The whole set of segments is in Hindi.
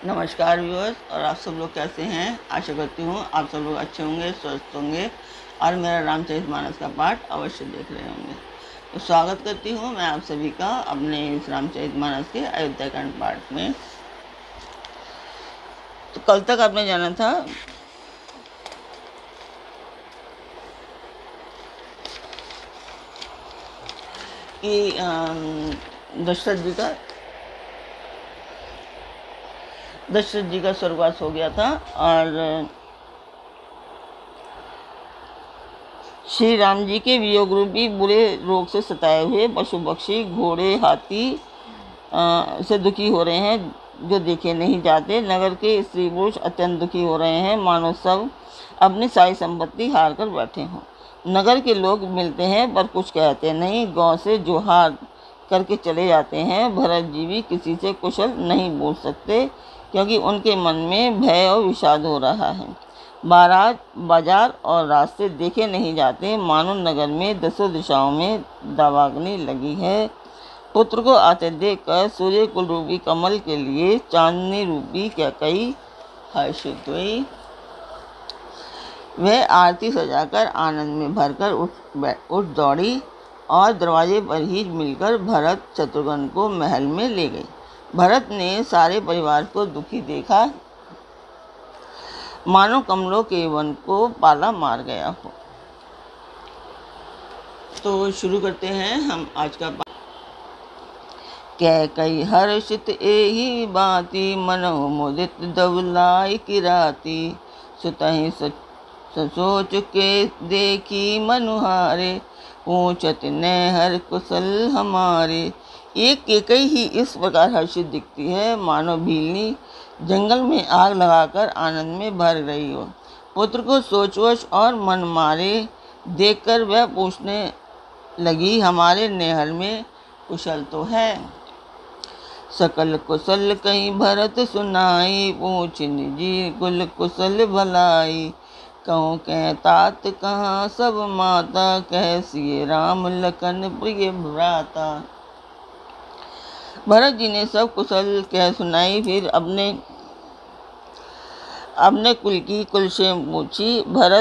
नमस्कार व्यूअर्स, और आप सब लोग कैसे हैं। आशा करती हूँ आप सब लोग अच्छे होंगे, स्वस्थ होंगे और मेरा रामचरितमानस का पाठ अवश्य देख रहे होंगे। तो स्वागत करती हूँ मैं आप सभी का अपने इस रामचरितमानस के अयोध्याकांड पाठ में। तो कल तक आपने जाना था कि दशरथ जी का स्वर्गवास हो गया था और श्री राम जी के वियोग रूपी बुरे रोग से सताए हुए पशु पक्षी घोड़े हाथी से दुखी हो रहे हैं, जो देखे नहीं जाते। नगर के स्त्री पुरुष अत्यंत दुखी हो रहे हैं, मानो सब अपनी सारी संपत्ति हार कर बैठे हों। नगर के लोग मिलते हैं पर कुछ कहते नहीं, गांव से जोहार करके चले जाते हैं। भरत जी भी किसी से कुशल नहीं बोल सकते, क्योंकि उनके मन में भय और विषाद हो रहा है। बाजार और रास्ते देखे नहीं जाते, मानो नगर में दसों दिशाओं में दावाग्नि लगी है। पुत्र को आते देखकर सूर्य कुल रूपी कमल के लिए चांदनी रूपी कैकई हर्षित हुई। वह आरती सजाकर आनंद में भरकर उठ दौड़ी और दरवाजे पर ही मिलकर भरत शत्रुघ्न को महल में ले गई। भरत ने सारे परिवार को दुखी देखा, मानो कमलों के वन को पाला मार गया हो। तो शुरू करते हैं हम आज का। कैकई हर्षित एहि बाती, मनो मुदित दवलाई किराती। सुतहि सोच के देखी मनुहारे, पूछत नैहर कुशल हमारे। एक कैकई ही इस प्रकार हर्षित दिखती है, मानो भीलनी जंगल में आग लगाकर आनंद में भर रही हो। पुत्र को सोचवश और मन मारे देखकर वह पूछने लगी, हमारे नैहर में कुशल तो है। सकल कुशल कहीं भरत सुनाई, पूछ निजी कुल कुशल भलाई। कहूँ कह तात कहाँ सब माता, कह सिए राम लखन प्रिय भ्राता। भरत जी ने सब कुशल कह सुनाई, फिर अपने कुल की कुल से पूछी।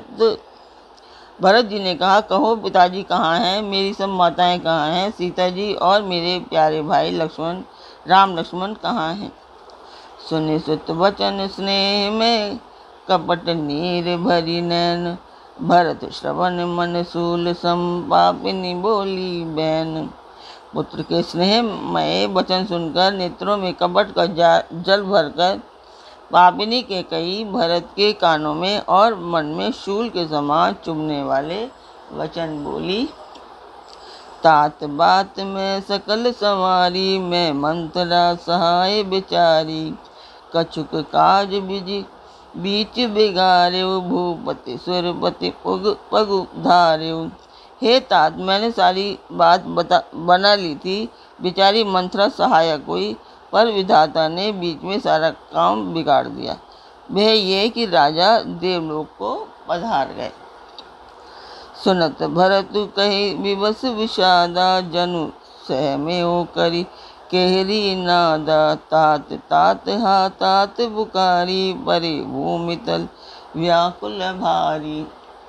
भरत जी ने कहा, कहो पिताजी कहाँ हैं, मेरी सब माताएं कहाँ हैं, सीता जी और मेरे प्यारे भाई राम लक्ष्मण कहाँ हैं। सुने सुत वचन स्नेह में कपट नीर भरी नैन, भरत श्रवण मन सूल संपापिनी बोली बैन। पुत्र के स्नेहमय वचन सुनकर नेत्रों में कपट का जल भरकर पापिनी कैकई भरत के कानों में और मन में शूल के समान चुभने वाले वचन बोली। तात बात में सकल सवारी, मैं मंत्रा सहाय बिचारी। कछुक काज बीच बिगार्यो, भूपति सुरपति पग धार्यो। हे तात, मैंने सारी बात बना ली थी, बेचारी मंत्रा सहायक हुई, पर विधाता ने बीच में सारा काम बिगाड़ दिया। वह ये कि राजा देवलोक को पधार गए। सुनत भरत कही विवश विषादा, जनु सहमेओ करी केहरी नादा। तात तात हा तात बुकारी, परे भूमि तल व्याकुल भारी।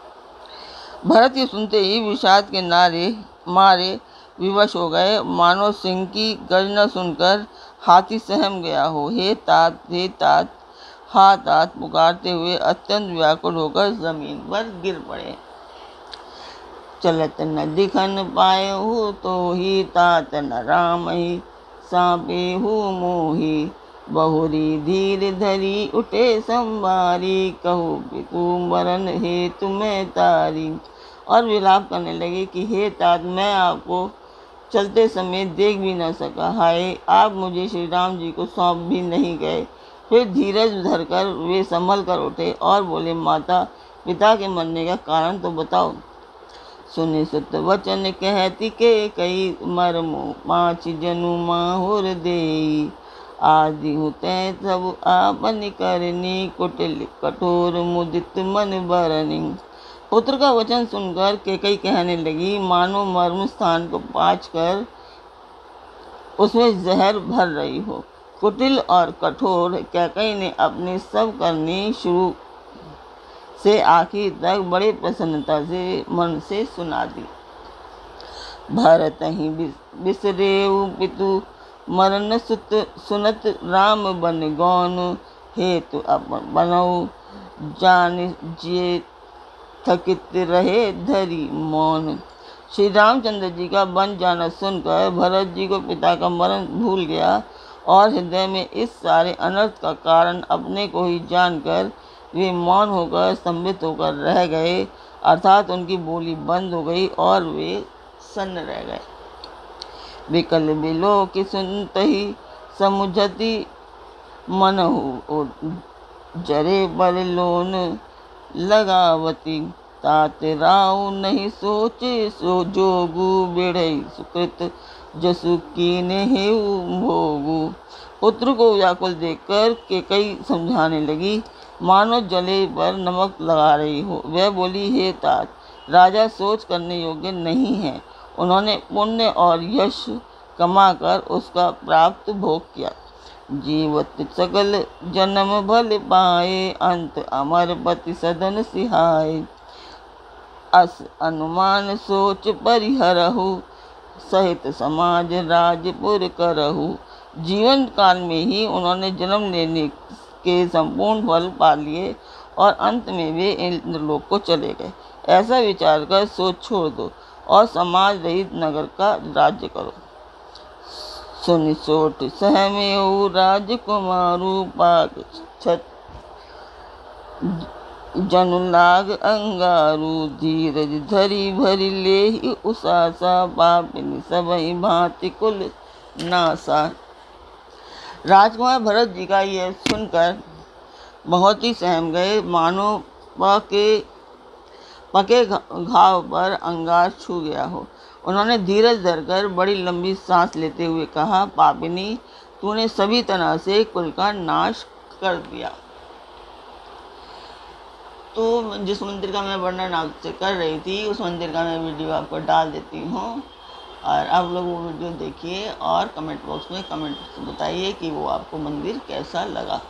भरत ये सुनते ही विषाद के मारे विवश हो गए, मानो सिंह की गर्जना सुनकर हाथी सहम गया हो। हे तात हा तात पुकारते हुए अत्यंत व्याकुल होकर जमीन पर गिर पड़े। चलत न दिखन पायहु तो ही, तात न राम ही सापेहु मोही। बहुरी धीर धरी उठे संवारी, कहू पितु मरण हेतु मैं तारी। और विलाप करने लगे कि हे तात, मैं आपको चलते समय देख भी न सका। हाय, आप मुझे श्री राम जी को सौंप भी नहीं गए। फिर धीरज धरकर वे संभल कर उठे और बोले, माता पिता के मरने का कारण तो बताओ। सुने सुत वचन कहती के कई, मरमो 5 जनु माहुर देई। आदि होते सब आपन करनी, कुटिल कठोर मुदित मन बरनी। पुत्र का वचन सुनकर कैकई कहने लगी, मानो मर्म स्थान को पाँच कर उसमें जहर भर रही हो। कुटिल और कठोर कैकेयी ने अपनी सब करनी शुरू से आखिर तक बड़ी प्रसन्नता से मन से सुना दी। भरत ही बिसरेऊ पितु मरण सुनत राम बन गौन हेतु अपन बनऊ जान जे थकित रहे धरी मौन। श्री रामचंद्र जी का बन जाना सुनकर भरत जी को पिता का मरण भूल गया और हृदय में इस सारे अनर्थ का कारण अपने को ही जानकर वे मौन होकर स्तंभित होकर रह गए, अर्थात उनकी बोली बंद हो गई और वे सन्न रह गए। विकल बिलोक सुनतहि समुझति मनहु जरे बल लोन लगावती तात राव नहीं सोचे सो जोगु बेढ़ई सुकृत जसु कीने हेउ भोगु। पुत्र को व्याकुल देखकर कैकेयी समझाने लगी, मानो जले पर नमक लगा रही हो। वह बोली, हे तात, राजा सोच करने योग्य नहीं है। उन्होंने पुण्य और यश कमाकर उसका प्राप्त भोग किया। जीवत सकल जन्म भल पाए अंत अमर पति सदन सिहाए। अस अनुमान सोच परिहरहु सहित समाज राजपुर करहु। जीवन काल में ही उन्होंने जन्म लेने के संपूर्ण फल पा लिए और अंत में वे इंद्रलोक को चले गए। ऐसा विचार कर सोच छोड़ दो और समाज रहित नगर का राज्य करो। सुनि सोठ सहमेऊ राजकुमारू पाग छत जनु लाग अंगारू। धीरज धरी भरी लेहि उसासा पापिनी सबहि भांति कुल नासा। राजकुमार भरत जी का यह सुनकर बहुत ही सहम गए, मानो पके घाव पर अंगार छू गया हो। उन्होंने धीरज धरकर बड़ी लंबी सांस लेते हुए कहा, पापिनी, तूने सभी तरह से कुल का नाश कर दिया। तो जिस मंदिर का मैं वर्णन आपसे कर रही थी उस मंदिर का मैं वीडियो आपको डाल देती हूँ और आप लोग वो वीडियो देखिए और कमेंट बॉक्स में कमेंट बताइए कि वो आपको मंदिर कैसा लगा।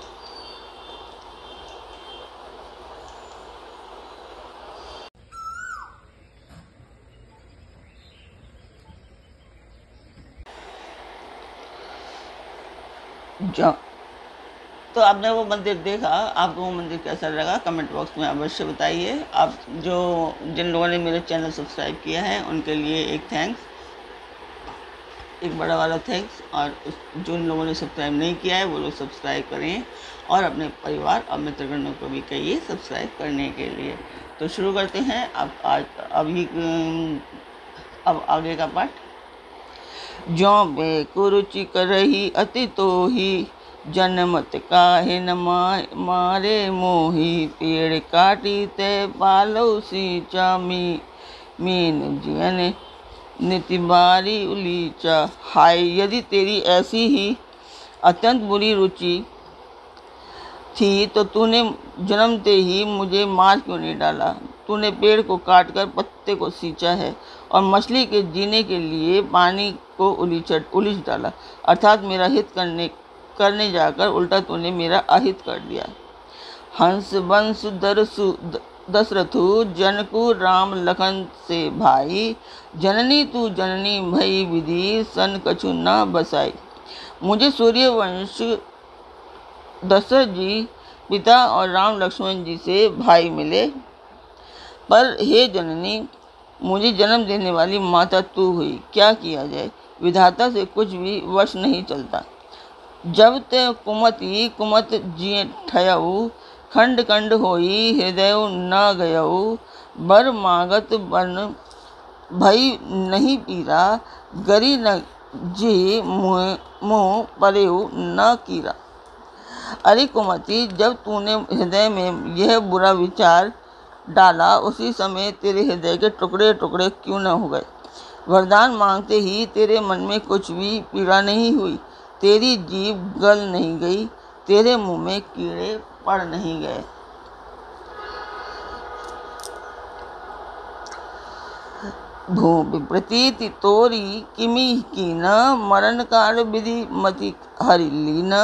तो आपने वो मंदिर देखा, आपको वो मंदिर कैसा लगा कमेंट बॉक्स में अवश्य बताइए। आप जिन लोगों ने मेरे चैनल सब्सक्राइब किया है उनके लिए एक थैंक्स, एक बड़ा वाला थैंक्स, और जिन लोगों ने सब्सक्राइब नहीं किया है वो लोग सब्सक्राइब करें और अपने परिवार और मित्रगणों को भी कहिए सब्सक्राइब करने के लिए। तो शुरू करते हैं अब आगे का पाठ। ज्यों बे कुरुचि करही अति तोही जनमत काहे न मारे मोही। पेड़ काटी ते पालौ सींचा मीन जियन निति बारी उलीचा। हाय, यदि तेरी ऐसी ही अत्यंत बुरी रुचि थी तो तूने जन्मते ही मुझे मार क्यों नहीं डाला। तूने पेड़ को काटकर पत्ते को सींचा है और मछली के जीने के लिए पानी को उलीच डाला, अर्थात मेरा हित करने जाकर उल्टा तूने मेरा अहित कर दिया। हंस वंश दशरथु जनकु राम लखन से भाई। जननी तू जननी भई विधि सन कछु न बसाई। मुझे सूर्यवंश दशरथ जी पिता और राम लक्ष्मण जी से भाई मिले, पर हे जननी, मुझे जन्म देने वाली माता तू हुई। क्या किया जाए, विधाता से कुछ भी वश नहीं चलता। जब ते कुमत जिए ठयऊ खंड खंड होई हृदय न गयऊ। बर मागत बन भई नहीं पीरा गरी न जी मुँह परेऊ न कीरा। अरे कुमति, जब तूने हृदय में यह बुरा विचार डाला उसी समय तेरे हृदय के टुकड़े टुकड़े क्यों न हो गए। वरदान मांगते ही तेरे मन में कुछ भी पीड़ा नहीं हुई, तेरी जीभ गल नहीं गई, तेरे मुंह में कीड़े पड़ नहीं गए। भूपि प्रतीति तोरी किमि कीन मरण काल विधि मति हरि लीन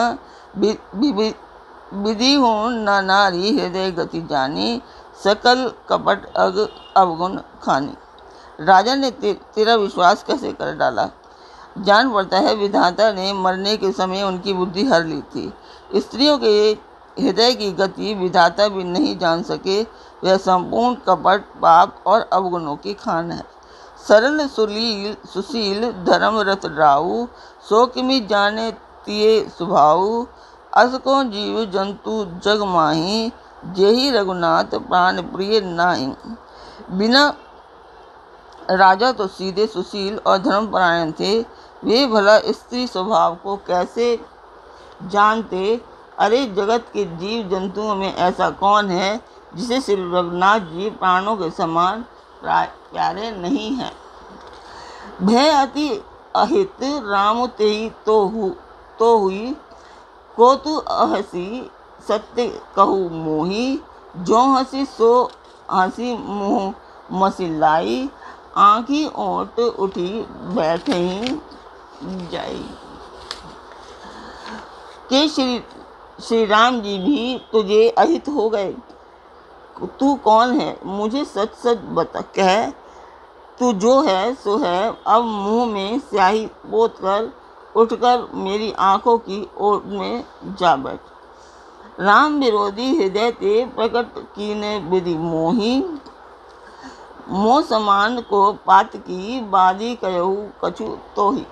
विधि हूँ न नारी हृदय गति जानी सकल कपट अवगुण खानी। राजा ने तेरा विश्वास कैसे कर डाला? जान पड़ता है विधाता ने मरने के समय उनकी बुद्धि हर ली थी। स्त्रियों के हृदय की गति विधाता भी नहीं जान सके। वह संपूर्ण कपट पाप और अवगुणों की खान है। सरल सुशील धर्म रत राऊ सो किमि जाने तिये स्वभाव असको जीव जंतु जग माही जेहि रघुनाथ प्राण प्रिय नाही। बिना राजा तो सीधे सुशील और धर्मपरायण थे, वे भला स्त्री स्वभाव को कैसे जानते? अरे जगत के जीव जंतुओं में ऐसा कौन है जिसे श्री रघुनाथ जी प्राणों के समान प्यारे नहीं हैं। भय अति अहित राम तेहि तो हुई को तू अहसी सत्य कहू मोही जो हंसी सो हंसी मुँह मसिलाई आँखी ओट उठी बैठे जाई। के श्री राम जी भी तुझे अहित हो गए? तू कौन है? मुझे सच सच बता, कह तू जो है सो है। अब मुंह में स्याही पोत कर उठकर मेरी आंखों की ओर में जा बैठ। राम विरोधी हृदय ते प्रकट कीने विधि मोही मोह समान को पात की बादी कहू कछु तो ही।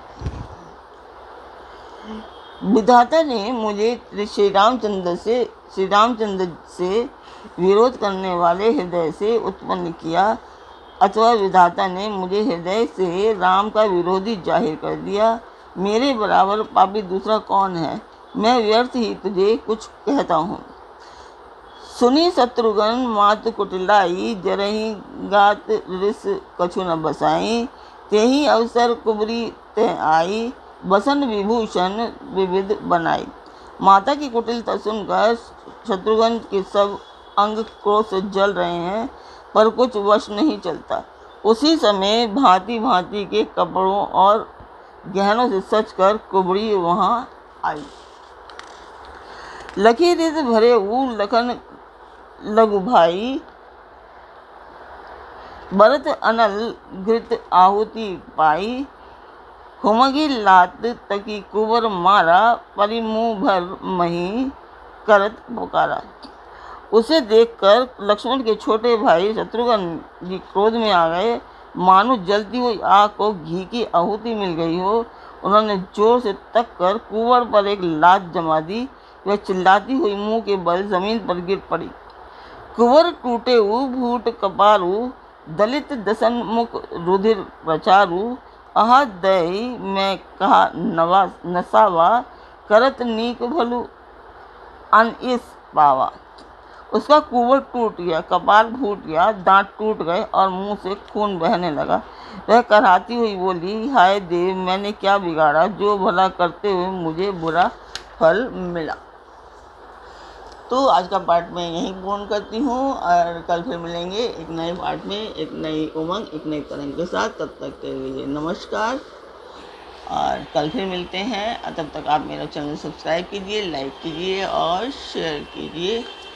विधाता ने मुझे श्री रामचंद्र से विरोध करने वाले हृदय से उत्पन्न किया, अथवा विधाता ने मुझे हृदय से राम का विरोधी जाहिर कर दिया। मेरे बराबर पापी दूसरा कौन है? मैं व्यर्थ ही तुझे कुछ कहता हूँ। सुनी शत्रुघ्न मात कुटिलाई जरही गात रिस कछु न बसाई तेहि अवसर कुबरी ते आई बसन विभूषण विविध बनाई। माता की कुटिलता सुनकर शत्रुघ्न के सब अंग क्रोध से जल रहे हैं, पर कुछ वश नहीं चलता। उसी समय भांति भांति के कपड़ों और गहनों से सजकर कुबरी वहां आई। लखी रित भरे लखन लघु भाई भरत अनल घृत आहुति पाई हुमगी लात तकी कुंवर मारा परिमुँह भर मही करत पुकारा। उसे देखकर लक्ष्मण के छोटे भाई शत्रुघ्न जी क्रोध में आ गए, मानो जलती हुई आग को घी की आहुति मिल गई हो। उन्होंने जोर से तक कर कुंवर पर एक लात जमा दी। वह चिल्लाती हुई मुंह के बल जमीन पर गिर पड़ी। कुंवर टूटे भूट कपारू दलित दसन मुख रुधिर प्रचारू आह दई मैं कहा नसावा करत नीक भलू अनइस पावा। उसका कुंवर टूट गया, कपाल फूट गया, दांत टूट गए और मुंह से खून बहने लगा। वह कराहती हुई बोली, हाय देव, मैंने क्या बिगाड़ा जो भला करते हुए मुझे बुरा फल मिला। तो आज का पार्ट मैं यहीं पूर्ण करती हूँ और कल फिर मिलेंगे एक नए पार्ट में, एक नई उमंग, एक नई तरंग के साथ। तब तक के लिए नमस्कार और कल फिर मिलते हैं। तब तक आप मेरा चैनल सब्सक्राइब कीजिए, लाइक कीजिए और शेयर कीजिए।